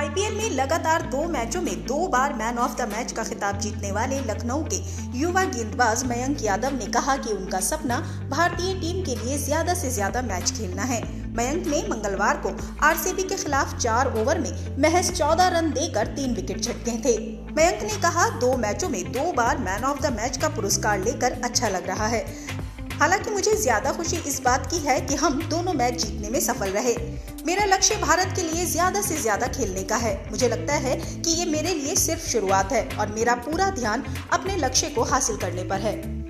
IPL में लगातार 2 मैचों में 2 बार मैन ऑफ द मैच का खिताब जीतने वाले लखनऊ के युवा गेंदबाज मयंक यादव ने कहा कि उनका सपना भारतीय टीम के लिए ज्यादा से ज्यादा मैच खेलना है। मयंक ने मंगलवार को आरसीबी के खिलाफ 4 ओवर में महज 14 रन देकर 3 विकेट झटके थे। मयंक ने कहा, 2 मैचों में 2 बार मैन ऑफ द मैच का पुरस्कार लेकर अच्छा लग रहा है। हालांकि मुझे ज्यादा खुशी इस बात की है कि हम दोनों मैच जीतने में सफल रहे। मेरा लक्ष्य भारत के लिए ज्यादा से ज्यादा खेलने का है। मुझे लगता है कि ये मेरे लिए सिर्फ शुरुआत है और मेरा पूरा ध्यान अपने लक्ष्य को हासिल करने पर है।